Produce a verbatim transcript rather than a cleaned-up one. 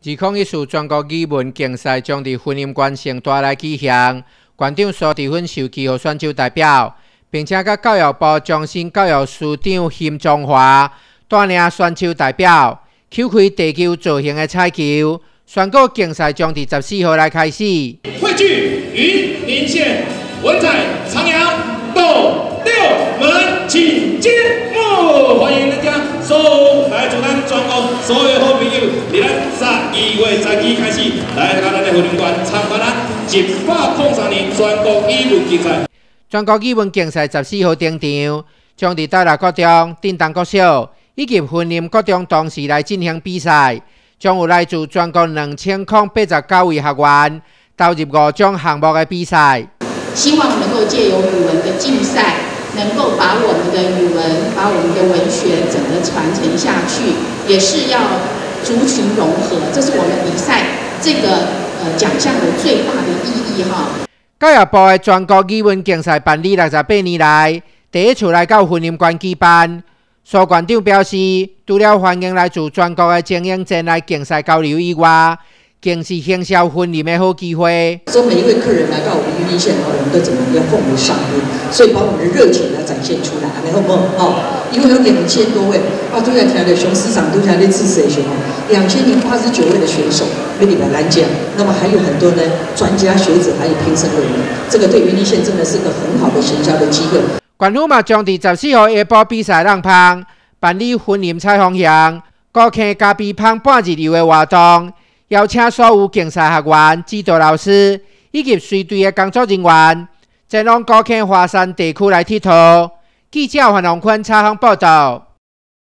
二零一四全国语文竞赛将伫婚姻馆盛大来举行，馆长苏志芬授旗予选手代表，并且甲教育部终身教育司长辛中华带领选手代表抽开地球造型的彩球，宣告竞赛将伫十四号来开始。 汇聚云林县文采长阳斗六门，请揭幕！欢迎大家收来祝咱全国所有好朋友，伫咱十二月十二开始来到咱的婚姻馆参加咱一百零三年全国语文竞赛。 全国语文竞赛十四号登场，将伫台南国中、振东国小以及云林国中同时来进行比赛，将有来自全国两千零八十九位学员投入五种项目的比赛。 希望能够借由语文的竞赛，能够把我们的语文、把我们的文学整个传承下去，也是要族群融合，这是我们比赛这个呃奖项的最大的意义哈。 教育部的全国语文竞赛办理六十八年来，第一次来到云林县举办。苏馆长表示，除了欢迎来自全国的精英前来竞赛交流以外，更是行销婚礼的好机会。 说每一位客人来到我们云林县，我们都怎么样奉为上宾，所以把我们的热情来展现出来，然后么哦，因为有两千多位啊，都在听的熊市长都在那支持的熊哦，两千零八十九位的选手为你们颁奖，那么还有很多呢专家学者还有评审委员，这个对云林县真的是个很好的行销的机会。 县府嘛将伫十四号下晡比赛让旁办理婚林采风向、顾客加比芳半日游的活动。邀请所有竞赛学员、指导老师以及随队的工作人员前往高坑华山地区来佚佗。记者范龙坤采访报道。